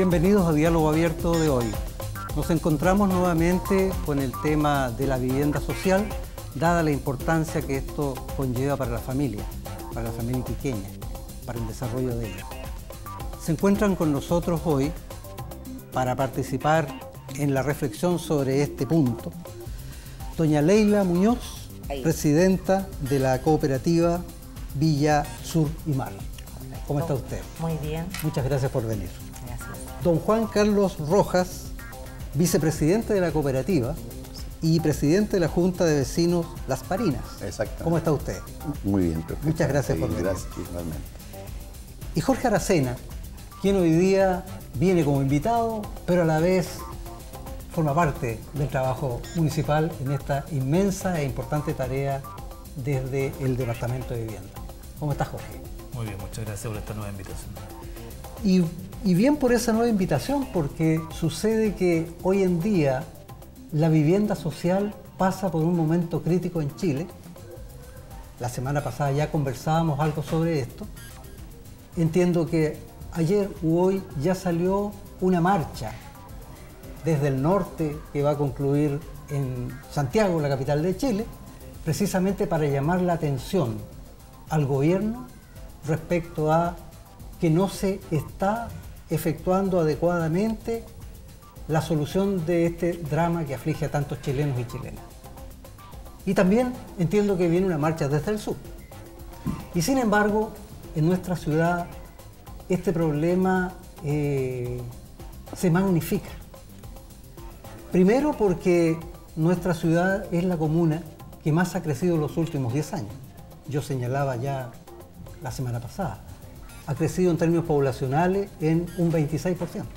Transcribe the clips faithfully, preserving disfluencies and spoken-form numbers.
Bienvenidos a Diálogo Abierto de hoy. Nos encontramos nuevamente con el tema de la vivienda social, dada la importancia que esto conlleva para la familia, para la familia iquiqueña, para el desarrollo de ella. Se encuentran con nosotros hoy para participar en la reflexión sobre este punto doña Leila Muñoz, Ahí. presidenta de la cooperativa Villa Sur y Mar. ¿Cómo está usted? Muy bien. Muchas gracias por venir. Gracias. Don Juan Carlos Rojas, vicepresidente de la cooperativa y presidente de la Junta de Vecinos Las Parinas. Exactamente. ¿Cómo está usted? Muy bien, perfecto. Muchas gracias por venir. Gracias, igualmente. Y Jorge Aracena, quien hoy día viene como invitado, pero a la vez forma parte del trabajo municipal en esta inmensa e importante tarea desde el Departamento de Vivienda. ¿Cómo está, Jorge? Muy bien, muchas gracias por esta nueva invitación. Y, y bien por esa nueva invitación, porque sucede que hoy en día la vivienda social pasa por un momento crítico en Chile. La semana pasada ya conversábamos algo sobre esto. Entiendo que ayer u hoy ya salió una marcha desde el norte que va a concluir en Santiago, la capital de Chile, precisamente para llamar la atención al gobierno respecto a que no se está efectuando adecuadamente la solución de este drama que aflige a tantos chilenos y chilenas. Y también entiendo que viene una marcha desde el sur. Y sin embargo, en nuestra ciudad este problema eh, se magnifica. Primero porque nuestra ciudad es la comuna que más ha crecido en los últimos diez años. Yo señalaba ya la semana pasada. Ha crecido en términos poblacionales en un veintiséis por ciento.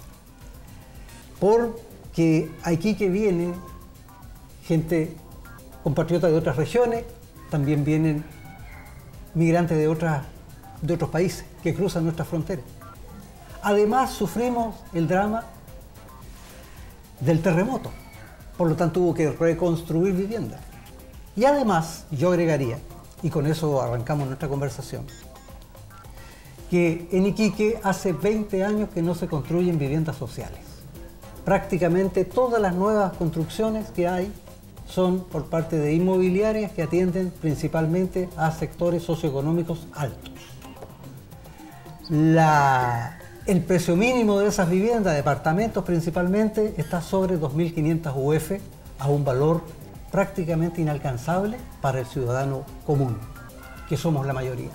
Porque aquí que viene gente compatriota de otras regiones, también vienen migrantes de, otras, de otros países que cruzan nuestras fronteras. Además sufrimos el drama del terremoto, por lo tanto hubo que reconstruir viviendas. Y además, yo agregaría, y con eso arrancamos nuestra conversación, que en Iquique hace veinte años que no se construyen viviendas sociales. Prácticamente todas las nuevas construcciones que hay son por parte de inmobiliarias que atienden principalmente a sectores socioeconómicos altos. La... El precio mínimo de esas viviendas, departamentos principalmente, está sobre dos mil quinientas U F, a un valor prácticamente inalcanzable para el ciudadano común, que somos la mayoría.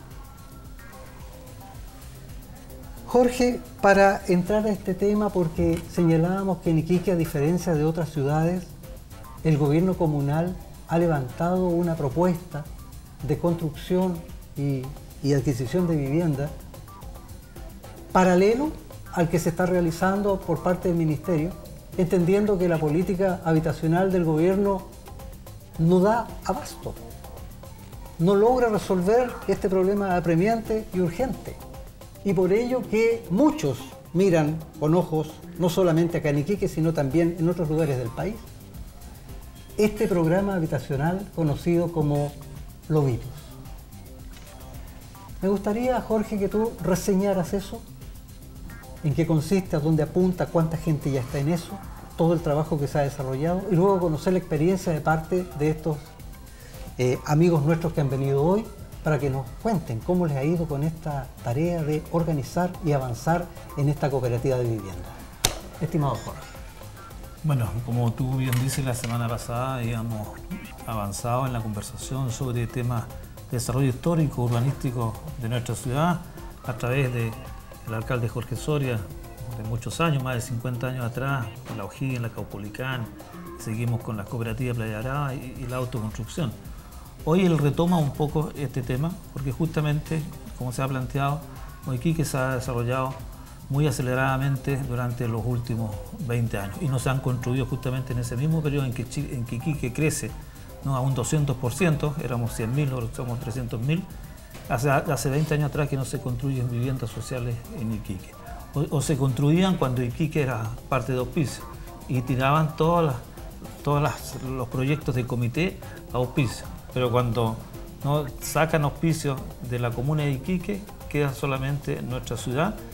Jorge, para entrar a este tema, porque señalábamos que en Iquique, a diferencia de otras ciudades, el gobierno comunal ha levantado una propuesta de construcción y, y adquisición de vivienda paralelo al que se está realizando por parte del Ministerio, entendiendo que la política habitacional del gobierno no da abasto, no logra resolver este problema apremiante y urgente. Y por ello que muchos miran con ojos, no solamente acá en Iquique, sino también en otros lugares del país, este programa habitacional conocido como Lobitos. Me gustaría, Jorge, que tú reseñaras eso. En qué consiste, a dónde apunta, cuánta gente ya está en eso, todo el trabajo que se ha desarrollado y luego conocer la experiencia de parte de estos eh, amigos nuestros que han venido hoy para que nos cuenten cómo les ha ido con esta tarea de organizar y avanzar en esta cooperativa de vivienda. Estimado Jorge. Bueno, como tú bien dices, la semana pasada habíamos avanzado en la conversación sobre temas de desarrollo histórico, urbanístico de nuestra ciudad a través de el alcalde Jorge Soria, de muchos años, más de cincuenta años atrás, con la O'Higgins, la Caupolicán, seguimos con las cooperativas Playa Arada y, y la autoconstrucción. Hoy él retoma un poco este tema, porque justamente, como se ha planteado, Iquique se ha desarrollado muy aceleradamente durante los últimos veinte años y no se han construido justamente en ese mismo periodo en que, en que Iquique crece, ¿no?, a un doscientos por ciento, éramos cien mil, ahora somos trescientos mil. Hace, hace veinte años atrás que no se construyen viviendas sociales en Iquique. O, o se construían cuando Iquique era parte de auspicio y tiraban todos las, todas las, los proyectos de comité a auspicio. Pero cuando no sacan auspicio de la comuna de Iquique, queda solamente nuestra ciudad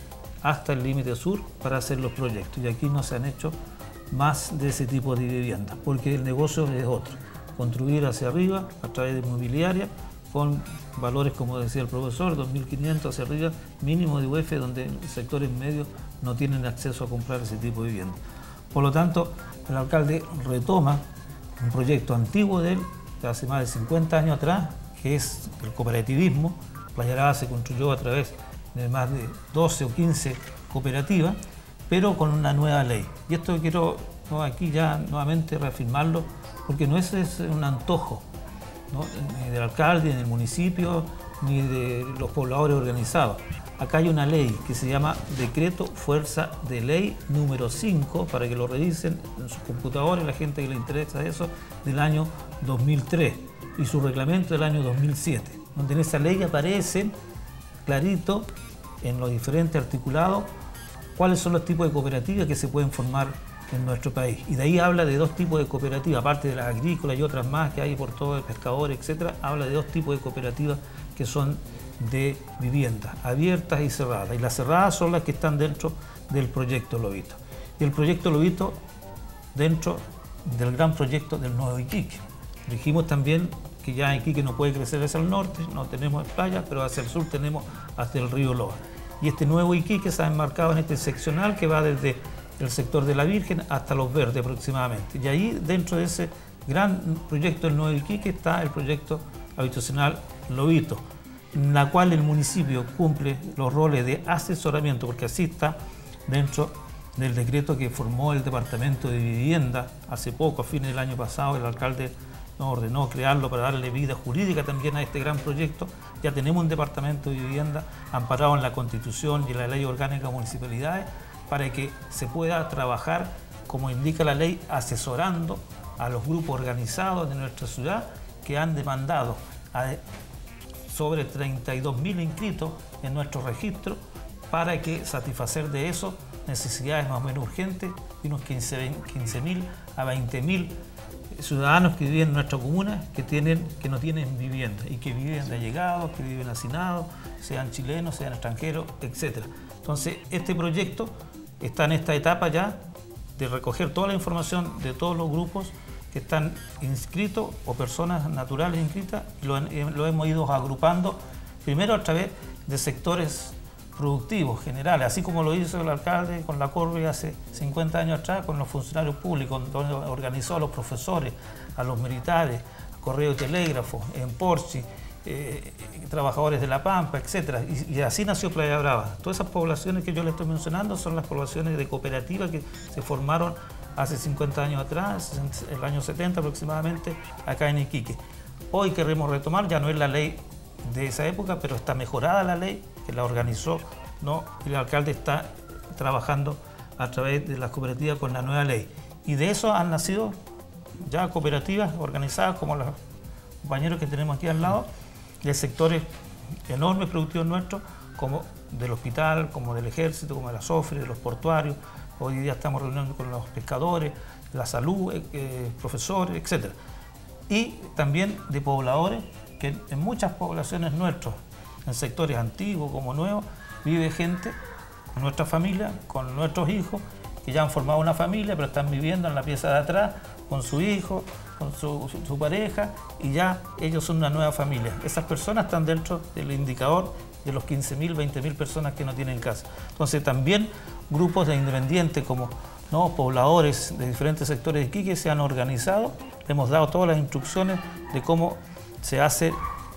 hasta el límite sur para hacer los proyectos. Y aquí no se han hecho más de ese tipo de viviendas, porque el negocio es otro, construir hacia arriba a través de inmobiliaria, con valores, como decía el profesor, dos mil quinientos hacia arriba, mínimo de U F, donde sectores medios no tienen acceso a comprar ese tipo de vivienda. Por lo tanto, el alcalde retoma un proyecto antiguo de él, de hace más de cincuenta años atrás, que es el cooperativismo. Playa Araba se construyó a través de más de doce o quince cooperativas, pero con una nueva ley. Y esto quiero no, aquí ya nuevamente reafirmarlo, porque no es, es un antojo, ¿no?, ni del alcalde, ni del municipio, ni de los pobladores organizados. Acá hay una ley que se llama Decreto Fuerza de Ley número cinco, para que lo revisen en sus computadores, la gente que le interesa eso, del año dos mil tres, y su reglamento del año dos mil siete, donde en esa ley aparecen clarito en los diferentes articulados cuáles son los tipos de cooperativas que se pueden formar en nuestro país. Y de ahí habla de dos tipos de cooperativas, aparte de las agrícolas y otras más que hay por todo el pescadores, etcétera, habla de dos tipos de cooperativas que son de viviendas, abiertas y cerradas. Y las cerradas son las que están dentro del proyecto Lobito. Y el proyecto Lobito dentro del gran proyecto del Nuevo Iquique. Dijimos también que ya Iquique no puede crecer hacia el norte, no tenemos playas, pero hacia el sur tenemos hasta el río Loa. Y este Nuevo Iquique se ha enmarcado en este seccional que va desde el sector de la Virgen hasta Los Verdes aproximadamente. Y ahí, dentro de ese gran proyecto del Nuevo Iquique, está el proyecto habitacional Lobito, en la cual el municipio cumple los roles de asesoramiento, porque así está dentro del decreto que formó el Departamento de Vivienda hace poco, a fines del año pasado. El alcalde nos ordenó crearlo para darle vida jurídica también a este gran proyecto. Ya tenemos un Departamento de Vivienda amparado en la Constitución y en la Ley Orgánica de Municipalidades, para que se pueda trabajar, como indica la ley, asesorando a los grupos organizados de nuestra ciudad que han demandado a sobre treinta y dos mil inscritos en nuestro registro, para que satisfacer de eso necesidades más o menos urgentes de unos quince mil a veinte mil ciudadanos que viven en nuestra comuna que, tienen, que no tienen vivienda y que viven de allegados, que viven hacinados, sean chilenos, sean extranjeros, etcétera. Entonces, este proyecto está en esta etapa ya de recoger toda la información de todos los grupos que están inscritos o personas naturales inscritas, y lo, lo hemos ido agrupando primero a través de sectores productivos generales, así como lo hizo el alcalde con la Corbe hace cincuenta años atrás con los funcionarios públicos, donde organizó a los profesores, a los militares, a Correo y Telégrafo, en Porchi, eh, trabajadores de La Pampa, etcétera. Y, y así nació Playa Brava. Todas esas poblaciones que yo les estoy mencionando son las poblaciones de cooperativas que se formaron hace cincuenta años atrás, en el año setenta aproximadamente, acá en Iquique. Hoy queremos retomar, ya no es la ley de esa época, pero está mejorada la ley, que la organizó, ¿no? Y el alcalde está trabajando a través de las cooperativas con la nueva ley. Y de eso han nacido ya cooperativas organizadas como los compañeros que tenemos aquí al lado, de sectores enormes productivos nuestros, como del hospital, como del ejército, como de la SOFRE, de los portuarios. Hoy día estamos reuniendo con los pescadores, la salud, eh, profesores, etcétera. Y también de pobladores, que en muchas poblaciones nuestras, en sectores antiguos como nuevos, vive gente, nuestra familia, con nuestros hijos, que ya han formado una familia, pero están viviendo en la pieza de atrás, con su hijo, con su, su, su pareja, y ya ellos son una nueva familia. Esas personas están dentro del indicador de los quince mil, veinte mil personas que no tienen casa. Entonces también grupos de independientes como, ¿no?, pobladores de diferentes sectores de Iquique se han organizado. Le hemos dado todas las instrucciones de cómo se hace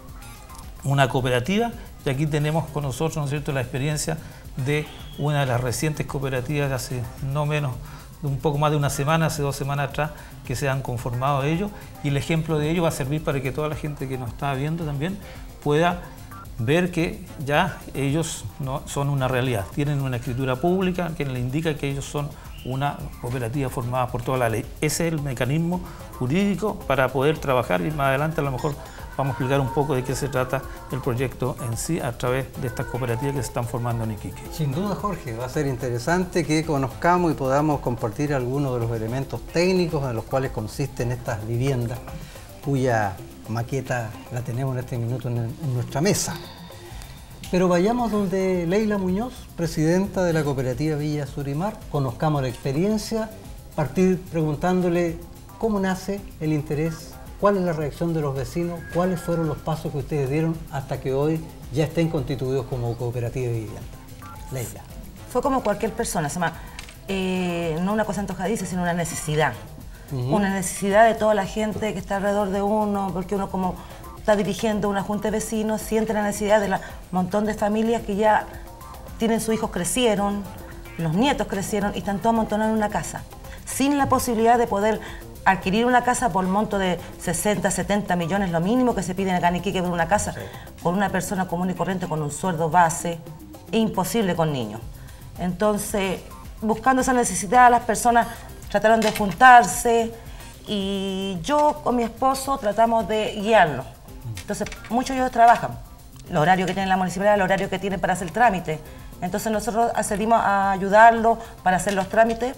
una cooperativa, y aquí tenemos con nosotros, ¿no es cierto?, la experiencia de una de las recientes cooperativas de hace no menos de un poco más de una semana, hace dos semanas atrás, que se han conformado ellos, y el ejemplo de ello va a servir para que toda la gente que nos está viendo también pueda ver que ya ellos no son una realidad, tienen una escritura pública que le indica que ellos son una cooperativa formada por toda la ley. Ese es el mecanismo jurídico para poder trabajar, y más adelante a lo mejor vamos a explicar un poco de qué se trata el proyecto en sí a través de estas cooperativas que se están formando en Iquique. Sin duda, Jorge, va a ser interesante que conozcamos y podamos compartir algunos de los elementos técnicos en los cuales consisten estas viviendas, cuya maqueta la tenemos en este minuto en, en nuestra mesa. Pero vayamos donde Leila Muñoz, presidenta de la cooperativa Villa Surimar, conozcamos la experiencia, partir preguntándole cómo nace el interés, cuál es la reacción de los vecinos, cuáles fueron los pasos que ustedes dieron hasta que hoy ya estén constituidos como cooperativa de vivienda. Leila. Fue como cualquier persona, se llama, eh, no una cosa antojadiza, sino una necesidad. Uh-huh. Una necesidad de toda la gente que está alrededor de uno, porque uno como está dirigiendo una junta de vecinos, siente la necesidad de un montón de familias que ya tienen sus hijos, crecieron, los nietos crecieron y están todos amontonados en una casa, sin la posibilidad de poder adquirir una casa por monto de sesenta, setenta millones, lo mínimo que se piden acá en Iquique por una casa, sí, por una persona común y corriente con un sueldo base, es imposible con niños. Entonces, buscando esa necesidad, las personas trataron de juntarse y yo con mi esposo tratamos de guiarnos. Entonces, muchos de ellos trabajan, el horario que tiene la municipalidad, el horario que tienen para hacer el trámite. Entonces, nosotros accedimos a ayudarlos para hacer los trámites.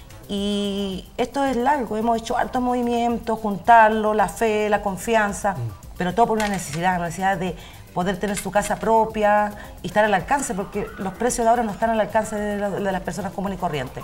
Y esto es largo, hemos hecho altos movimientos, juntarlo, la fe, la confianza, mm. pero todo por una necesidad, la necesidad de poder tener su casa propia y estar al alcance, porque los precios de ahora no están al alcance de, la, de las personas comunes y corrientes.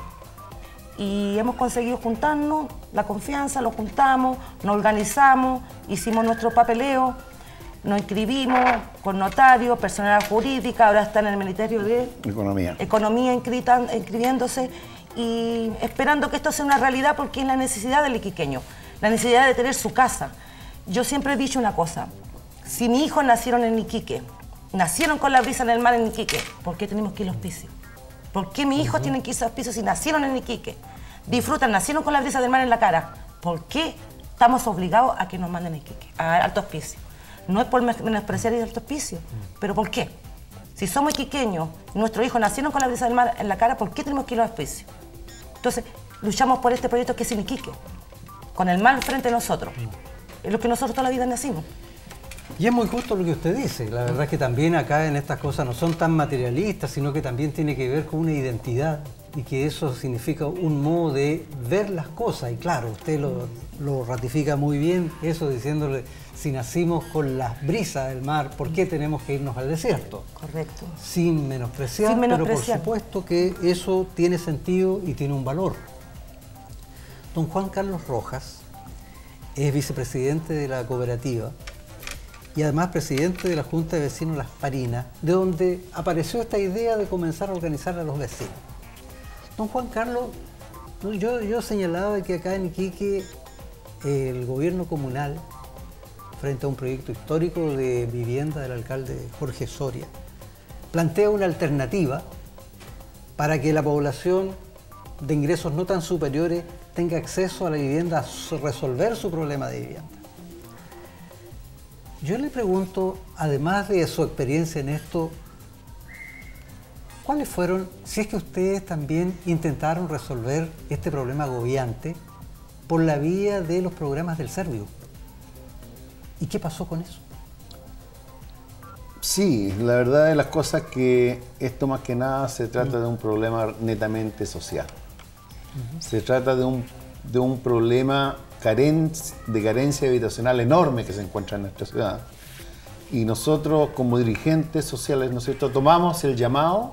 Y hemos conseguido juntarnos, la confianza, lo juntamos, nos organizamos, hicimos nuestro papeleo, nos inscribimos con notario, personal jurídica, ahora está en el Ministerio de Economía, Economía inscrita, inscribiéndose, y esperando que esto sea una realidad porque es la necesidad del iquiqueño, la necesidad de tener su casa. Yo siempre he dicho una cosa, si mis hijos nacieron en Iquique, nacieron con la brisa en el mar en Iquique, ¿por qué tenemos que ir a hospicio? ¿Por qué mis hijos uh-huh. tienen que irse a hospicio si nacieron en Iquique? Disfrutan, nacieron con la brisa del mar en la cara, ¿por qué estamos obligados a que nos manden a Iquique, a Alto Hospicio? No es por menospreciar el Alto Hospicio, uh-huh. pero ¿por qué? Si somos iquiqueños, nuestros hijos nacieron con la brisa del mar en la cara, ¿por qué tenemos que ir a hospicio? Entonces, luchamos por este proyecto que es en Iquique, con el mar frente a nosotros. Es lo que nosotros toda la vida nacimos. Y es muy justo lo que usted dice. La verdad es que también acá en estas cosas no son tan materialistas, sino que también tiene que ver con una identidad y que eso significa un modo de ver las cosas. Y claro, usted lo, lo ratifica muy bien, eso diciéndole, si nacimos con las brisas del mar, ¿por qué tenemos que irnos al desierto? Correcto. Sin menospreciar, Sin menospreciar. pero por supuesto que eso tiene sentido y tiene un valor. Don Juan Carlos Rojas es vicepresidente de la cooperativa y además presidente de la Junta de Vecinos Las Parinas, de donde apareció esta idea de comenzar a organizar a los vecinos. Don Juan Carlos, yo, yo señalaba que acá en Iquique el gobierno comunal, frente a un proyecto histórico de vivienda del alcalde Jorge Soria, plantea una alternativa para que la población de ingresos no tan superiores tenga acceso a la vivienda, a resolver su problema de vivienda. Yo le pregunto, además de su experiencia en esto, ¿cuáles fueron, si es que ustedes también intentaron resolver este problema agobiante por la vía de los programas del Servio? ¿Y qué pasó con eso? Sí, la verdad de las cosas que esto más que nada se trata de un problema netamente social. Uh-huh. Se trata de un, de un problema caren, de carencia habitacional enorme que se encuentra en nuestra ciudad. Y nosotros como dirigentes sociales, ¿no es cierto?, tomamos el llamado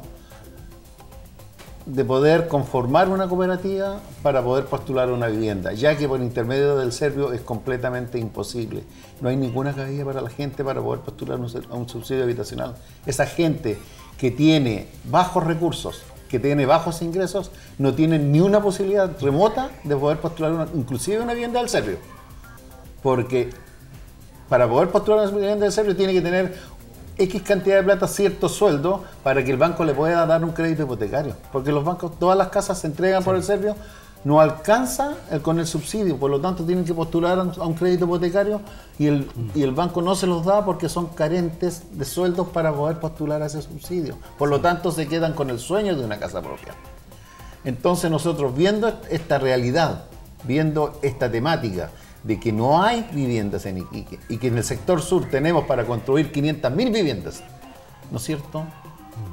de poder conformar una cooperativa para poder postular una vivienda, ya que por intermedio del Servio es completamente imposible. No hay ninguna cabida para la gente para poder postular un, un subsidio habitacional. Esa gente que tiene bajos recursos, que tiene bajos ingresos, no tiene ni una posibilidad remota de poder postular una, inclusive una vivienda del Servio. Porque para poder postular una vivienda del Servio tiene que tener X cantidad de plata, cierto sueldo, para que el banco le pueda dar un crédito hipotecario. Porque los bancos, todas las casas se entregan sí. por el Servio, no alcanza el, con el subsidio, por lo tanto tienen que postular a un, a un crédito hipotecario y el, mm. y el banco no se los da porque son carentes de sueldos para poder postular a ese subsidio. Por lo tanto se quedan con el sueño de una casa propia. Entonces nosotros viendo esta realidad, viendo esta temática, de que no hay viviendas en Iquique y que en el sector sur tenemos para construir quinientas mil viviendas, ¿no es cierto?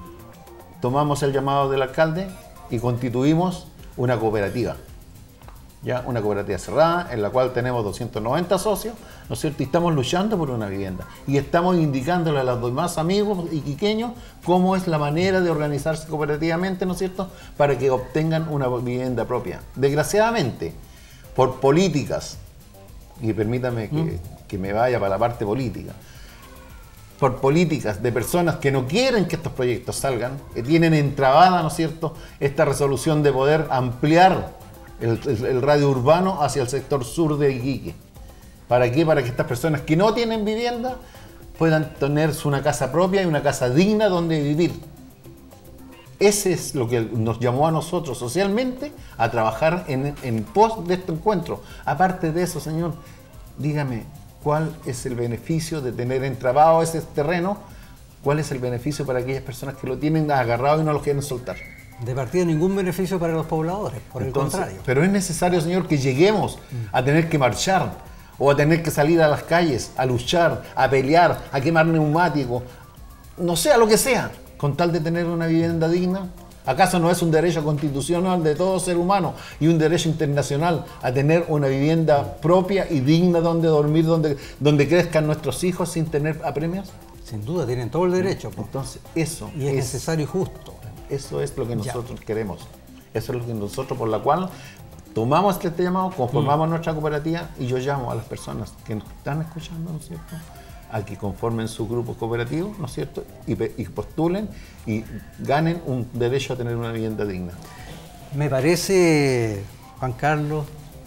Tomamos el llamado del alcalde y constituimos una cooperativa. ya una cooperativa cerrada en la cual tenemos doscientos noventa socios, ¿no es cierto? Y estamos luchando por una vivienda y estamos indicándole a los demás amigos iquiqueños cómo es la manera de organizarse cooperativamente, ¿no es cierto?, para que obtengan una vivienda propia. Desgraciadamente, por políticas, y permítame que, mm. que me vaya para la parte política, por políticas de personas que no quieren que estos proyectos salgan, que tienen entrabada, ¿no es cierto?, esta resolución de poder ampliar El, el, el radio urbano hacia el sector sur de Iquique. ¿Para qué? Para que estas personas que no tienen vivienda puedan tener una casa propia y una casa digna donde vivir. Ese es lo que nos llamó a nosotros socialmente a trabajar en, en pos de este encuentro. Aparte de eso, señor, dígame, ¿cuál es el beneficio de tener entrabado ese terreno? ¿Cuál es el beneficio para aquellas personas que lo tienen agarrado y no lo quieren soltar? De partida ningún beneficio para los pobladores, por Entonces, el contrario. Pero es necesario, señor, que lleguemos a tener que marchar o a tener que salir a las calles, a luchar, a pelear, a quemar neumáticos, no sé, a lo que sea, con tal de tener una vivienda digna. ¿Acaso no es un derecho constitucional de todo ser humano y un derecho internacional a tener una vivienda propia y digna donde dormir, donde, donde crezcan nuestros hijos sin tener apremios? Sin duda, tienen todo el derecho. Pues. Entonces, eso y es, es necesario y justo. Eso es lo que nosotros ya. queremos. Eso es lo que nosotros, por la cual tomamos este llamado, conformamos mm. nuestra cooperativa y yo llamo a las personas que nos están escuchando, ¿no es cierto?, a que conformen sus grupos cooperativos, ¿no es cierto?, y, y postulen y ganen un derecho a tener una vivienda digna. Me parece, Juan Carlos,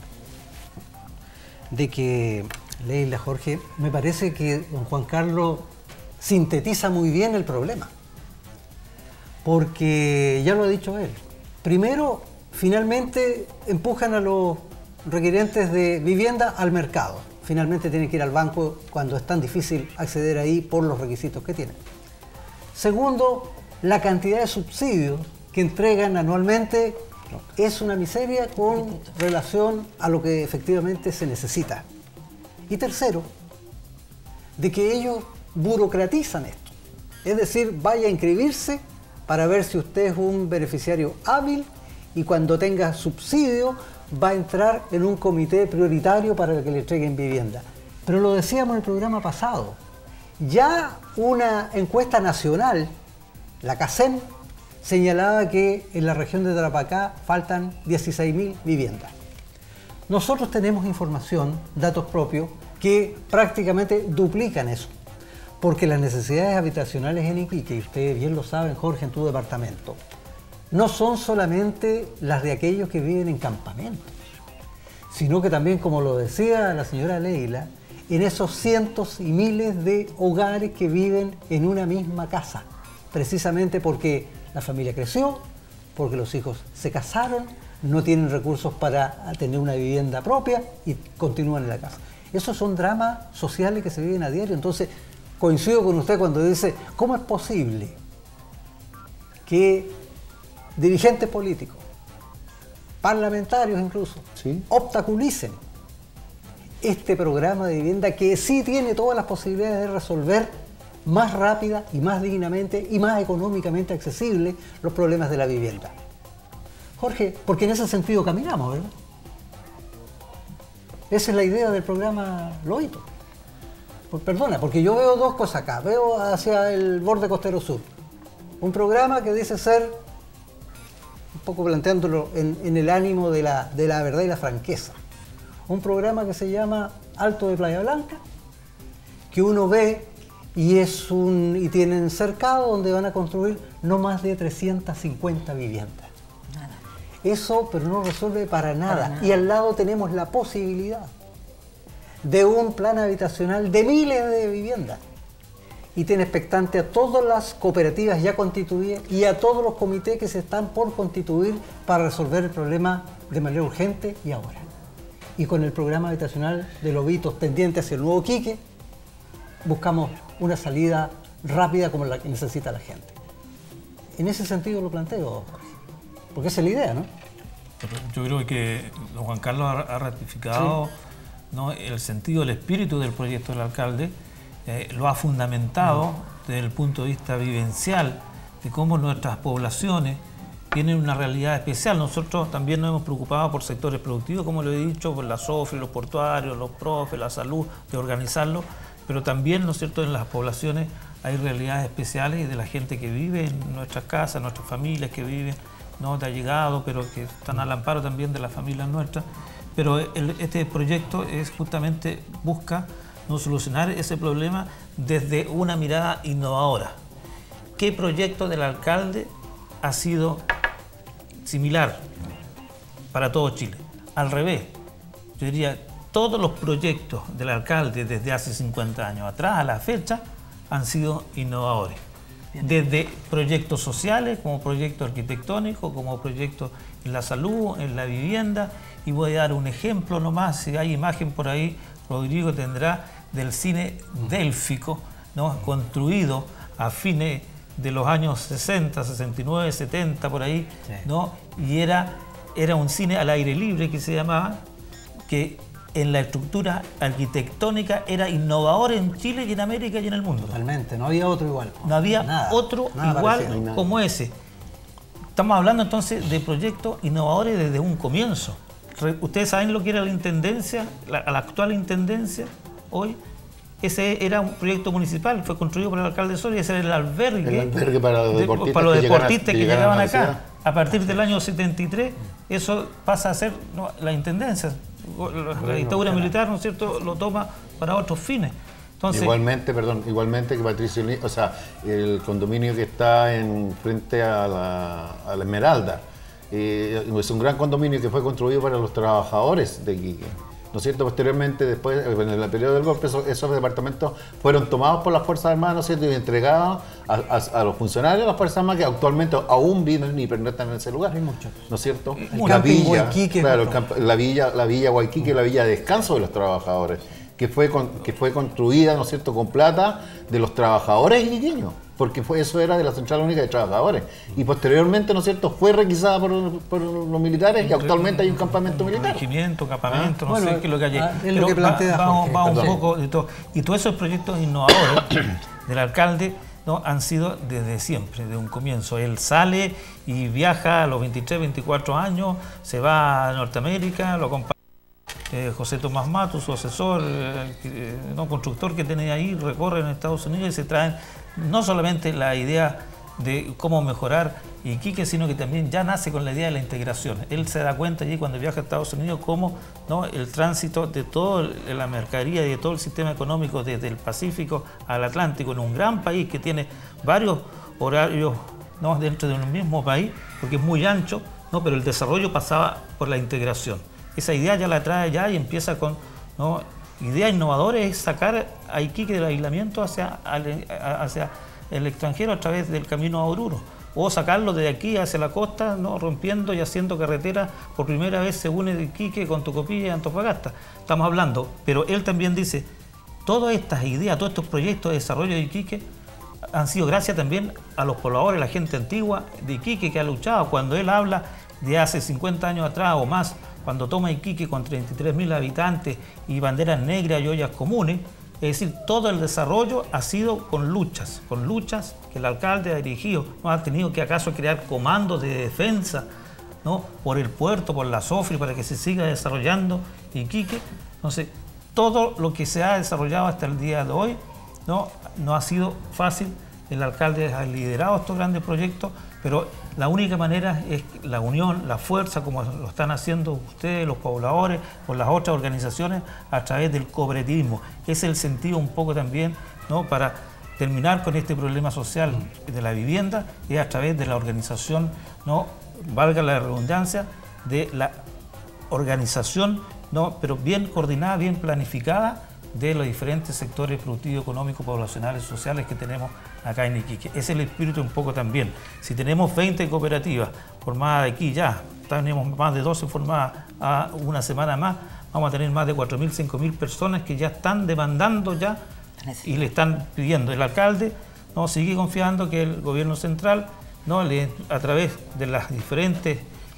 de que, Leila, Jorge, me parece que don Juan Carlos sintetiza muy bien el problema. Porque ya lo ha dicho él. Primero, finalmente empujan a los requirientes de vivienda al mercado. Finalmente tienen que ir al banco cuando es tan difícil acceder ahí por los requisitos que tienen. Segundo, la cantidad de subsidios que entregan anualmente es una miseria con relación a lo que efectivamente se necesita. Y tercero, de que ellos burocratizan esto. Es decir, vaya a inscribirse para ver si usted es un beneficiario hábil y cuando tenga subsidio va a entrar en un comité prioritario para que le entreguen vivienda. Pero lo decíamos en el programa pasado, ya una encuesta nacional, la CACEN, señalaba que en la región de Tarapacá faltan dieciséis mil viviendas. Nosotros tenemos información, datos propios, que prácticamente duplican eso. Porque las necesidades habitacionales en Iquique, y ustedes bien lo saben, Jorge, en tu departamento, no son solamente las de aquellos que viven en campamentos, sino que también, como lo decía la señora Leila, en esos cientos y miles de hogares que viven en una misma casa, precisamente porque la familia creció, porque los hijos se casaron, no tienen recursos para tener una vivienda propia y continúan en la casa. Esos son dramas sociales que se viven a diario. Entonces, coincido con usted cuando dice, ¿cómo es posible que dirigentes políticos, parlamentarios incluso, ¿sí?, obstaculicen este programa de vivienda que sí tiene todas las posibilidades de resolver más rápida y más dignamente y más económicamente accesible los problemas de la vivienda? Jorge, porque en ese sentido caminamos, ¿verdad? Esa es la idea del programa Loito. Perdona, porque yo veo dos cosas acá. Veo hacia el borde costero sur un programa que dice ser, un poco planteándolo en, en el ánimo de la, de la verdad y la franqueza, un programa que se llama Alto de Playa Blanca, que uno ve y, es un, y tienen cercado donde van a construir no más de trescientas cincuenta viviendas. Nada. Eso, pero no resuelve para nada. para nada. Y al lado tenemos la posibilidad de un plan habitacional de miles de viviendas. Y tiene expectante a todas las cooperativas ya constituidas y a todos los comités que se están por constituir para resolver el problema de manera urgente y ahora. Y con el programa habitacional de Lobitos pendiente hacia el nuevo Iquique, buscamos una salida rápida como la que necesita la gente. En ese sentido lo planteo, Jorge, porque esa es la idea, ¿no? Yo creo que don Juan Carlos ha ratificado, sí, ¿no?, el sentido, el espíritu del proyecto del alcalde, eh, lo ha fundamentado no. desde el punto de vista vivencial de cómo nuestras poblaciones tienen una realidad especial. Nosotros también nos hemos preocupado por sectores productivos, como lo he dicho, por la SOFRE, los portuarios, los profes, la salud, de organizarlo, pero también, ¿no es cierto?, en las poblaciones hay realidades especiales y de la gente que vive en nuestras casas, nuestras familias que viven, no de allegados, pero que están al amparo también de las familias nuestras. Pero el, este proyecto es justamente busca no solucionar ese problema desde una mirada innovadora. ¿Qué proyecto del alcalde ha sido similar para todo Chile? Al revés, yo diría, todos los proyectos del alcalde desde hace cincuenta años atrás a la fecha han sido innovadores. Desde proyectos sociales, como proyectos arquitectónicos, como proyectos en la salud, en la vivienda. Y voy a dar un ejemplo nomás, si hay imagen por ahí, Rodrigo tendrá, del cine délfico, ¿no?, construido a fines de los años sesenta, sesenta y nueve, setenta, por ahí, sí. ¿no? Y era, era un cine al aire libre que se llamaba, que en la estructura arquitectónica era innovador en Chile y en América y en el mundo. Totalmente, no había otro igual. No había nada, otro nada igual parecido. como ese. Estamos hablando entonces de proyectos innovadores desde un comienzo. Ustedes saben lo que era la intendencia, la, la actual intendencia hoy. Ese era un proyecto municipal, fue construido por el alcalde Soria, ese era el albergue, el albergue para los deportistas, de, para los que, deportistas llegan a, que, que llegaban a acá. A partir del año setenta y tres, eso pasa a ser, ¿no?, la intendencia. La, la dictadura militar, ¿no es cierto?, lo toma para otros fines. Entonces, igualmente, perdón, igualmente que Patricio, o sea, el condominio que está en frente a la, a la Esmeralda, eh, es un gran condominio que fue construido para los trabajadores de Iquique, ¿no es cierto? Posteriormente, después, en el periodo del golpe, esos, esos departamentos fueron tomados por las Fuerzas Armadas, ¿no es cierto?, y entregados a, a, a los funcionarios de las Fuerzas Armadas que actualmente aún viven y pernoctan en ese lugar. Hay muchos. ¿No es cierto? El la villa, Guayquique, claro, el camp, la villa, la villa Guayquique, la villa de descanso de los trabajadores, que fue, con, que fue construida, ¿no es cierto?, con plata de los trabajadores iquiqueños, porque fue, eso era de la Central Única de Trabajadores. Y posteriormente, ¿no es cierto?, fue requisada por, por los militares y actualmente hay un campamento militar. Regimiento, campamento, ah, no bueno, sé qué es lo que hay. Ah, es lo que plantea va, vamos, vamos un Perdón. poco de todo. Y todos esos proyectos innovadores del alcalde, ¿no?, han sido desde siempre, desde un comienzo. Él sale y viaja a los veintitrés, veinticuatro años, se va a Norteamérica, lo acompaña Eh, José Tomás Mato, su asesor, eh, eh, no, constructor que tenía ahí, recorre en Estados Unidos y se traen no solamente la idea de cómo mejorar Iquique, sino que también ya nace con la idea de la integración. Él se da cuenta allí cuando viaja a Estados Unidos cómo, ¿no?, el tránsito de toda la mercadería y de todo el sistema económico desde el Pacífico al Atlántico, en un gran país que tiene varios horarios, ¿no?, dentro de un mismo país, porque es muy ancho, ¿no?, pero el desarrollo pasaba por la integración. Esa idea ya la trae ya y empieza con, ¿no?, ideas innovadoras, es sacar a Iquique del aislamiento hacia, hacia el extranjero a través del camino a Oruro, o sacarlo de aquí hacia la costa, ¿no?, rompiendo y haciendo carreteras. Por primera vez se une Iquique con Tocopilla y Antofagasta. Estamos hablando, pero él también dice, todas estas ideas, todos estos proyectos de desarrollo de Iquique han sido gracias también a los pobladores, la gente antigua de Iquique que ha luchado. Cuando él habla de hace cincuenta años atrás o más, cuando toma Iquique con treinta y tres mil habitantes y banderas negras y ollas comunes, es decir, todo el desarrollo ha sido con luchas, con luchas que el alcalde ha dirigido. No ha tenido que acaso crear comandos de defensa, ¿no?, por el puerto, por la SOFRE, para que se siga desarrollando Iquique. Entonces, todo lo que se ha desarrollado hasta el día de hoy, no, no ha sido fácil. El alcalde ha liderado estos grandes proyectos, pero la única manera es la unión, la fuerza, como lo están haciendo ustedes, los pobladores, con las otras organizaciones, a través del cooperativismo. Ese es el sentido un poco también, ¿no?, para terminar con este problema social de la vivienda, es a través de la organización, ¿no?, valga la redundancia, de la organización, ¿no?, pero bien coordinada, bien planificada, de los diferentes sectores productivos, económicos, poblacionales, sociales que tenemos acá en Iquique. Ese es el espíritu un poco también. Si tenemos veinte cooperativas formadas aquí ya, tenemos más de doce formadas a una semana más, vamos a tener más de cuatro mil, cinco mil personas que ya están demandando ya y le están pidiendo. El alcalde, ¿no?, sigue confiando que el gobierno central, ¿no?, le, a través de las diferentes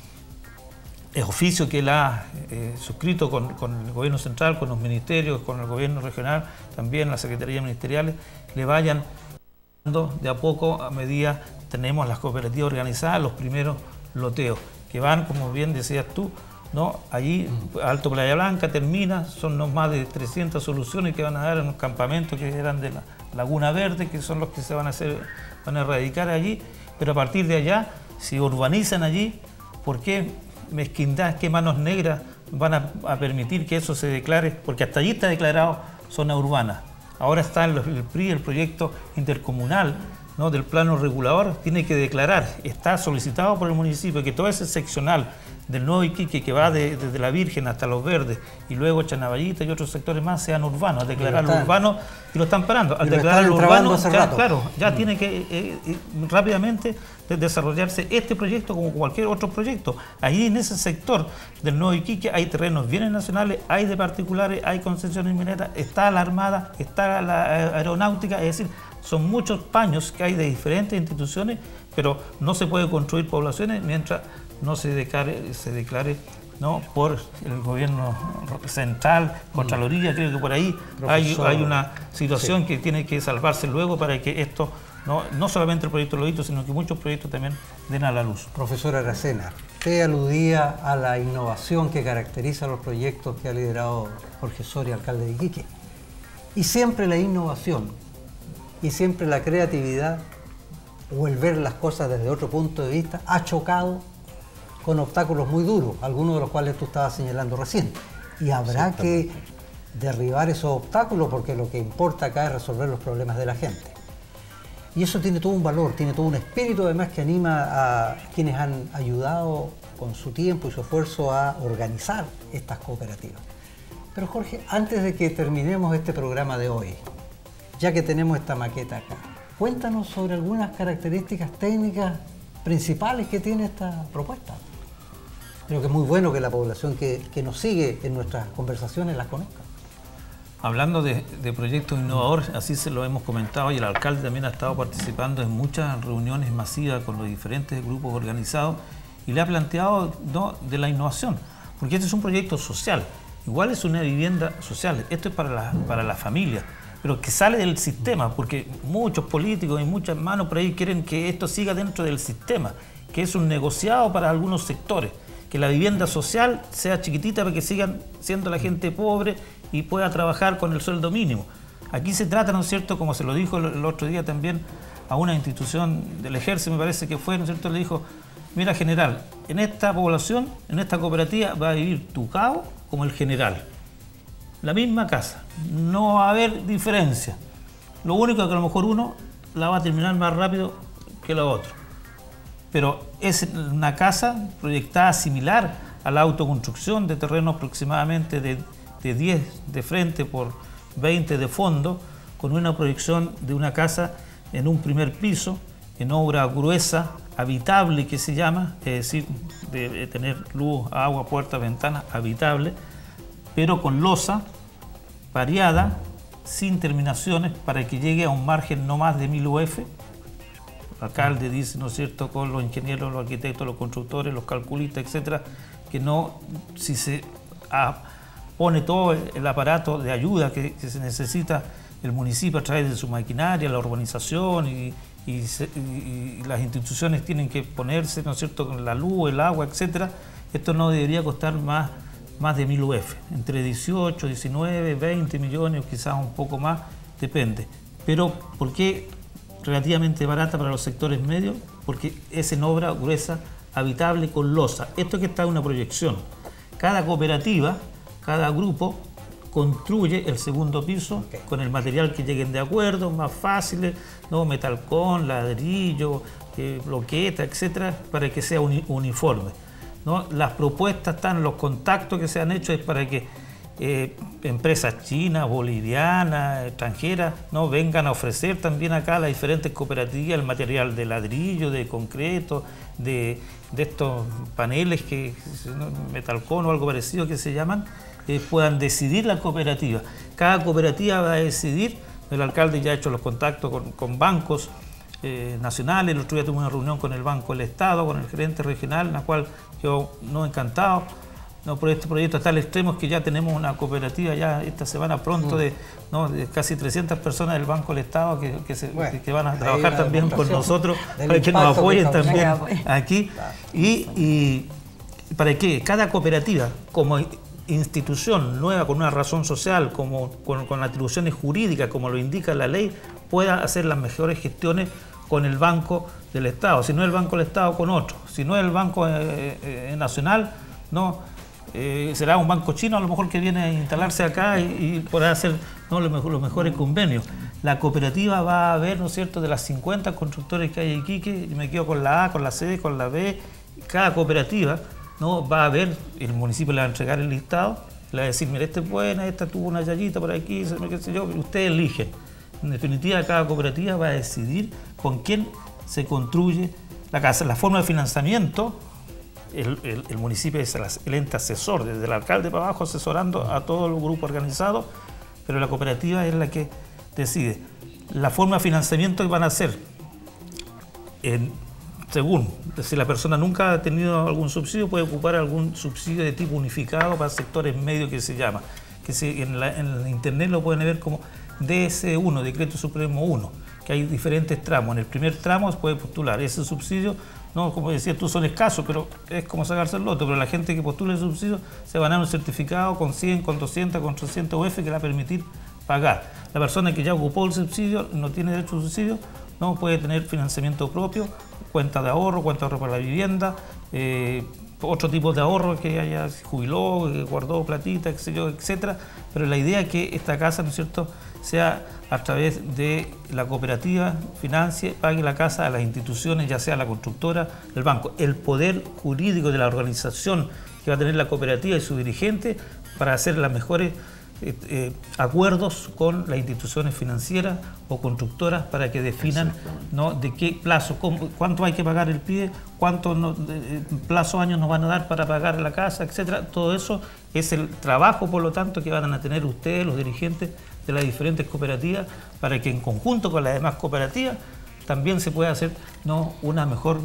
el oficio que él ha eh, suscrito con, con el gobierno central, con los ministerios, con el gobierno regional, también las secretarías ministeriales, le vayan dando de a poco, a medida tenemos las cooperativas organizadas, los primeros loteos, que van, como bien decías tú, ¿no? Allí, Alto Playa Blanca termina, son no más de trescientas soluciones que van a dar en los campamentos que eran de la Laguna Verde, que son los que se van a hacer, van a erradicar allí, pero a partir de allá, si urbanizan allí, ¿por qué mezquindad, qué manos negras van a, a permitir que eso se declare? Porque hasta allí está declarado zona urbana. Ahora está el, el P R I, el proyecto intercomunal, ¿no? Del plano regulador, tiene que declarar, está solicitado por el municipio que todo ese seccional del Nuevo Iquique que va de, desde La Virgen hasta Los Verdes y luego Chanaballita y otros sectores más sean urbanos, a declararlo urbano, y lo están parando. Al declararlo urbano, ya, claro, ya mm. tiene que eh, eh, rápidamente de desarrollarse este proyecto como cualquier otro proyecto. Ahí en ese sector del Nuevo Iquique hay terrenos bienes nacionales, hay de particulares, hay concesiones mineras, está la Armada, está la Aeronáutica, es decir, son muchos paños que hay de diferentes instituciones, pero no se puede construir poblaciones mientras no se declare, se declare ¿no? por el gobierno central, Contraloría, creo que por ahí hay, hay una situación sí. que tiene que salvarse luego para que esto, no, no solamente el proyecto Lodito, sino que muchos proyectos también den a la luz. Profesora Aracena, usted aludía a la innovación que caracteriza los proyectos que ha liderado Jorge Soria, alcalde de Iquique. Y siempre la innovación y siempre la creatividad o el ver las cosas desde otro punto de vista ha chocado con obstáculos muy duros, algunos de los cuales tú estabas señalando recién. Y habrá que derribar esos obstáculos porque lo que importa acá es resolver los problemas de la gente. Y eso tiene todo un valor, tiene todo un espíritu además que anima a quienes han ayudado con su tiempo y su esfuerzo a organizar estas cooperativas. Pero Jorge, antes de que terminemos este programa de hoy, ya que tenemos esta maqueta acá, cuéntanos sobre algunas características técnicas principales que tiene esta propuesta. Creo que es muy bueno que la población que, que nos sigue en nuestras conversaciones las conozca. Hablando de, de proyectos innovadores, así se lo hemos comentado y el alcalde también ha estado participando en muchas reuniones masivas con los diferentes grupos organizados y le ha planteado ¿no? de la innovación, porque este es un proyecto social, igual es una vivienda social, esto es para la, para la familia, pero que sale del sistema, porque muchos políticos y muchas manos por ahí quieren que esto siga dentro del sistema, que es un negociado para algunos sectores, que la vivienda social sea chiquitita para que sigan siendo la gente pobre y pueda trabajar con el sueldo mínimo. Aquí se trata, ¿no es cierto?, como se lo dijo el otro día también a una institución del ejército, me parece que fue, ¿no es cierto?, le dijo, mira general, en esta población, en esta cooperativa va a vivir tu cabo como el general. La misma casa, no va a haber diferencia. Lo único es que a lo mejor uno la va a terminar más rápido que la otra. Pero es una casa proyectada similar a la autoconstrucción de terrenos aproximadamente de, de diez de frente por veinte de fondo, con una proyección de una casa en un primer piso, en obra gruesa, habitable que se llama, es decir, de, de tener luz, agua, puertas, ventanas, habitable, pero con losa variada, sin terminaciones, para que llegue a un margen no más de mil U F. El alcalde dice, ¿no es cierto?, con los ingenieros, los arquitectos, los constructores, los calculistas, etcétera, que no, si se ah, pone todo el aparato de ayuda que, que se necesita el municipio a través de su maquinaria, la urbanización y, y, se, y, y las instituciones tienen que ponerse, ¿no es cierto?, con la luz, el agua, etcétera, esto no debería costar más, más de mil U F, entre dieciocho, diecinueve, veinte millones, o quizás un poco más, depende. Pero, ¿por qué relativamente barata para los sectores medios? Porque es en obra gruesa, habitable, con losa. Esto que está en una proyección. Cada cooperativa, cada grupo, construye el segundo piso okay. con el material que lleguen de acuerdo, más fáciles, ¿no? Metalcón, ladrillo, eh, bloqueta, etcétera, para que sea uni uniforme, ¿no? Las propuestas están, los contactos que se han hecho es para que eh, empresas chinas, bolivianas, extranjeras, ¿no? vengan a ofrecer también acá a las diferentes cooperativas el material de ladrillo, de concreto, de, de estos paneles que ¿no? metalcón o algo parecido que se llaman, eh, puedan decidir la cooperativa. Cada cooperativa va a decidir, el alcalde ya ha hecho los contactos con, con bancos eh, nacionales, el otro día tuve una reunión con el Banco del Estado, con el gerente regional, en la cual yo no encantado, no, por este proyecto hasta el extremo es que ya tenemos una cooperativa ya esta semana pronto de, ¿no? de casi trescientas personas del Banco del Estado que, que, se, bueno, que van a trabajar también con nosotros para que nos apoyen que también aquí. Claro. Y, y para que cada cooperativa, como institución nueva con una razón social, como con, con atribuciones jurídicas, como lo indica la ley, pueda hacer las mejores gestiones con el Banco del Estado. Si no es el Banco del Estado, con otro. Si no es el Banco eh, eh, Nacional, no. Eh, será un banco chino a lo mejor que viene a instalarse acá y, y podrá hacer, ¿no? los, mejor, los mejores convenios. La cooperativa va a ver, ¿no es cierto?, de las cincuenta constructores que hay en Iquique, y me quedo con la A, con la C, con la B, cada cooperativa, ¿no? Va a ver, el municipio le va a entregar el listado, le va a decir, mira, esta es buena, esta tuvo una yayita por aquí, qué sé yo, ustedes eligen. En definitiva, cada cooperativa va a decidir con quién se construye la casa. La forma de financiamiento, El, el, el municipio es el ente asesor, desde el alcalde para abajo, asesorando a todo el grupo organizado, pero la cooperativa es la que decide. La forma de financiamiento que van a hacer, en, según, si la persona nunca ha tenido algún subsidio, puede ocupar algún subsidio de tipo unificado para sectores medios que se llama, que se, en, la, en internet lo pueden ver como D S uno, Decreto Supremo uno, que hay diferentes tramos. En el primer tramo se puede postular ese subsidio. No, como decías tú, son escasos, pero es como sacarse el loto. Pero la gente que postula el subsidio se va a dar un certificado con cien, con doscientas, con trescientas U F que le va a permitir pagar. La persona que ya ocupó el subsidio, no tiene derecho al subsidio, no puede tener financiamiento propio, cuenta de ahorro, cuenta de ahorro para la vivienda, eh, otro tipo de ahorro que haya jubiló, que guardó platita, qué sé yo, etcétera. Pero la idea es que esta casa, ¿no es cierto?, sea a través de la cooperativa, financie, pague la casa a las instituciones, ya sea la constructora, el banco. El poder jurídico de la organización que va a tener la cooperativa y su dirigente para hacer los mejores eh, eh, acuerdos con las instituciones financieras o constructoras para que definan, ¿no?, de qué plazo, cómo, cuánto hay que pagar el pie, cuántos no, plazo años nos van a dar para pagar la casa, etcétera. Todo eso es el trabajo, por lo tanto, que van a tener ustedes, los dirigentes de las diferentes cooperativas, para que en conjunto con las demás cooperativas también se pueda hacer, ¿no?, una mejor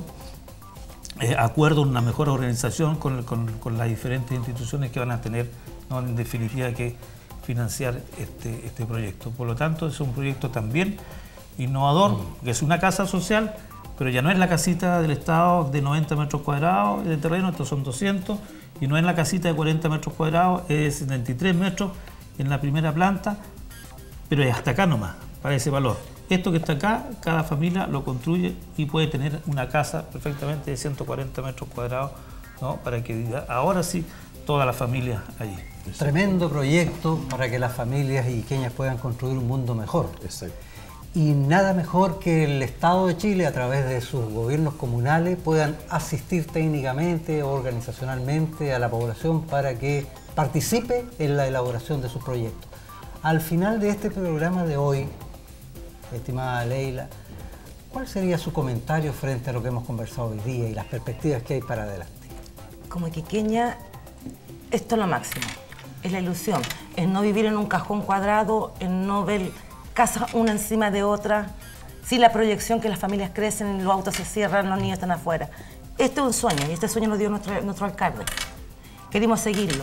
eh, acuerdo, una mejor organización con, con, con las diferentes instituciones que van a tener, ¿no?, en definitiva que financiar este, este proyecto. Por lo tanto, es un proyecto también innovador, que es una casa social, pero ya no es la casita del Estado de noventa metros cuadrados de terreno, estos son doscientos, y no es la casita de cuarenta metros cuadrados, es de setenta y tres metros en la primera planta, pero es hasta acá nomás, para ese valor. Esto que está acá, cada familia lo construye y puede tener una casa perfectamente de ciento cuarenta metros cuadrados, ¿no?, para que viva ahora sí toda la familia allí. Tremendo proyecto para que las familias iquiqueñas puedan construir un mundo mejor. Exacto. Y nada mejor que el Estado de Chile, a través de sus gobiernos comunales, puedan asistir técnicamente o organizacionalmente a la población para que participe en la elaboración de sus proyectos. Al final de este programa de hoy, estimada Leila, ¿cuál sería su comentario frente a lo que hemos conversado hoy día y las perspectivas que hay para adelante? Como iquiqueña, esto es lo máximo, es la ilusión, es no vivir en un cajón cuadrado, en no ver casas una encima de otra, sin la proyección que las familias crecen, los autos se cierran, los niños están afuera. Este es un sueño y este sueño lo dio nuestro, nuestro alcalde. Queremos seguirlo.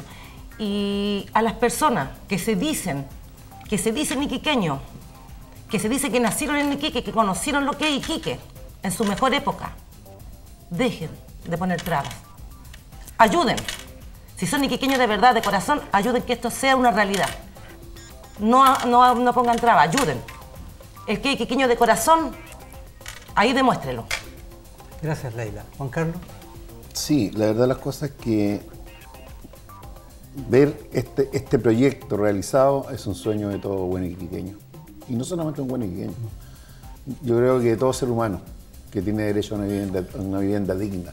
Y a las personas que se dicen, que se dicen iquiqueños, que se dice que nacieron en Iquique, que conocieron lo que es Iquique en su mejor época, dejen de poner trabas. Ayuden. Si son iquiqueños de verdad, de corazón, ayuden que esto sea una realidad. No, no, no pongan trabas, ayuden. El que es iquiqueño de corazón, ahí demuéstrelo. Gracias, Leila. Juan Carlos. Sí, la verdad las cosas es que ver este, este proyecto realizado es un sueño de todo buen iquiqueño. Y no solamente un buen iquiqueño. Yo creo que todo ser humano que tiene derecho a una vivienda, a una vivienda digna.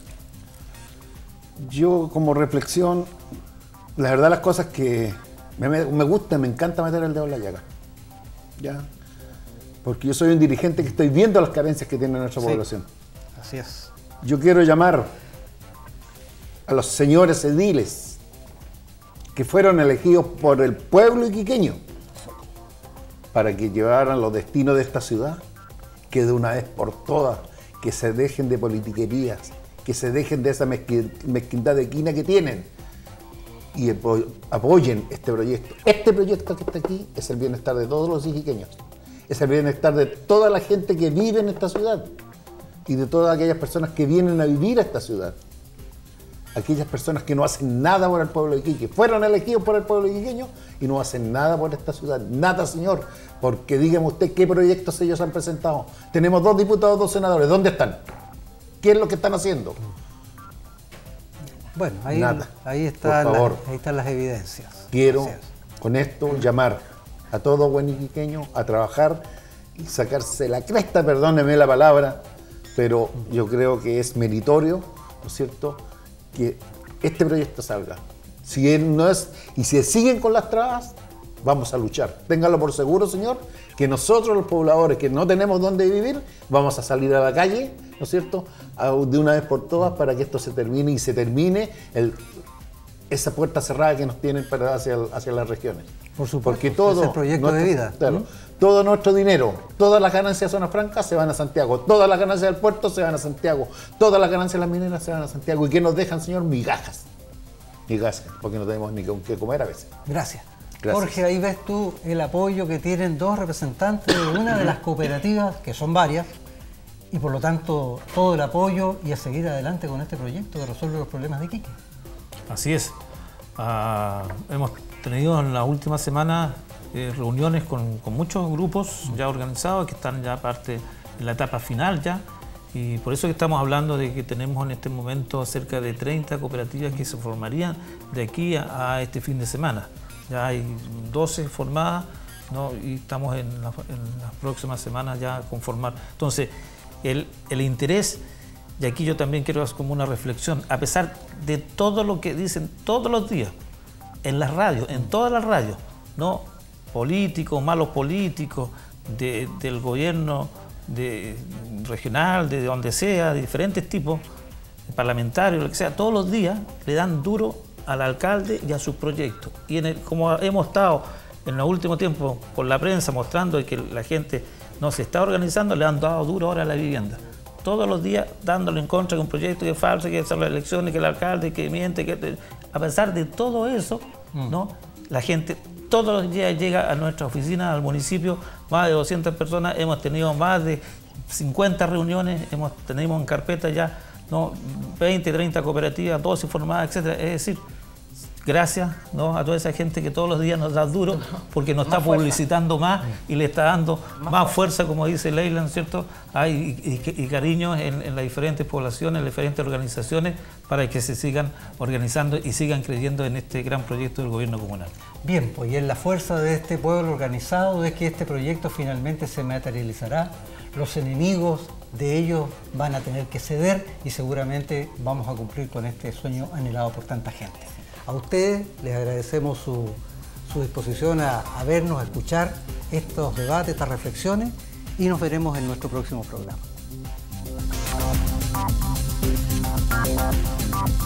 Yo, como reflexión, la verdad las cosas que me, me gusta, me encanta meter el dedo en la llaga. ¿Ya? Porque yo soy un dirigente que estoy viendo las carencias que tiene nuestra Sí, población. así es. Yo quiero llamar a los señores ediles que fueron elegidos por el pueblo iquiqueño para que llevaran los destinos de esta ciudad, que de una vez por todas, que se dejen de politiquerías, que se dejen de esa mezquindad de quina que tienen, y apoyen este proyecto. Este proyecto que está aquí es el bienestar de todos los iquiqueños, es el bienestar de toda la gente que vive en esta ciudad y de todas aquellas personas que vienen a vivir a esta ciudad. Aquellas personas que no hacen nada por el pueblo de Iquique, fueron elegidos por el pueblo iquiqueño y no hacen nada por esta ciudad, nada, señor, porque dígame usted qué proyectos ellos han presentado. Tenemos dos diputados, dos senadores, ¿dónde están? ¿Qué es lo que están haciendo? Bueno, ahí, nada. ahí, está por la, favor. ahí están las evidencias. Quiero Gracias. con esto llamar a todo buen iquiqueño a trabajar y sacarse la cresta, perdóneme la palabra, pero yo creo que es meritorio, ¿no es cierto?, que este proyecto salga. Si él no es, y si siguen con las trabas, vamos a luchar. Ténganlo por seguro, señor, que nosotros los pobladores que no tenemos dónde vivir, vamos a salir a la calle, ¿no es cierto?, de una vez por todas para que esto se termine y se termine el, esa puerta cerrada que nos tienen para hacia, hacia las regiones. Por supuesto, porque todo es el proyecto nuestro, de vida. Claro, ¿Mm? todo nuestro dinero, todas las ganancias de Zona Franca se van a Santiago, todas las ganancias del puerto se van a Santiago, todas las ganancias de las mineras se van a Santiago. ¿Y qué nos dejan, señor? Migajas. Migajas, porque no tenemos ni con qué comer a veces. Gracias. Gracias. Jorge, ahí ves tú el apoyo que tienen dos representantes de una de las cooperativas, que son varias, y por lo tanto todo el apoyo y a seguir adelante con este proyecto que resuelve los problemas de Iquique. Así es. Uh, hemos tenido en la última semana eh, reuniones con, con muchos grupos ya organizados que están ya parte en la etapa final ya, y por eso que estamos hablando de que tenemos en este momento cerca de treinta cooperativas que se formarían de aquí a, a este fin de semana. Ya hay doce formadas, ¿no? Y estamos en, la, en las próximas semanas ya a conformar. Entonces, el, el interés, y aquí yo también quiero hacer como una reflexión, a pesar de todo lo que dicen todos los días, en las radios, en todas las radios, ¿no?, políticos, malos políticos, de, del gobierno de, regional, de donde sea, de diferentes tipos, parlamentarios, lo que sea, todos los días le dan duro al alcalde y a sus proyectos. Y en el, como hemos estado en los últimos tiempos con la prensa mostrando que la gente no se está organizando, le han dado duro ahora a la vivienda. Todos los días dándole en contra que un proyecto que es falso, que son las elecciones, que el alcalde, que miente, que a pesar de todo eso, mm. ¿no?, la gente todos los días llega a nuestra oficina, al municipio, más de doscientas personas, hemos tenido más de cincuenta reuniones, hemos tenemos en carpeta ya, ¿no?, veinte, treinta cooperativas, doce formadas, etcétera. Es decir, gracias, ¿no?, a toda esa gente que todos los días nos da duro porque nos está publicitando más y le está dando más, más fuerza, como dice Leila, ¿no es cierto?, Ay, y, y, y cariño en, en las diferentes poblaciones, en las diferentes organizaciones, para que se sigan organizando y sigan creyendo en este gran proyecto del gobierno comunal. Bien, pues y en la fuerza de este pueblo organizado es que este proyecto finalmente se materializará. Los enemigos de ellos van a tener que ceder y seguramente vamos a cumplir con este sueño anhelado por tanta gente. A ustedes les agradecemos su, su disposición a, a vernos, a escuchar estos debates, estas reflexiones, y nos veremos en nuestro próximo programa.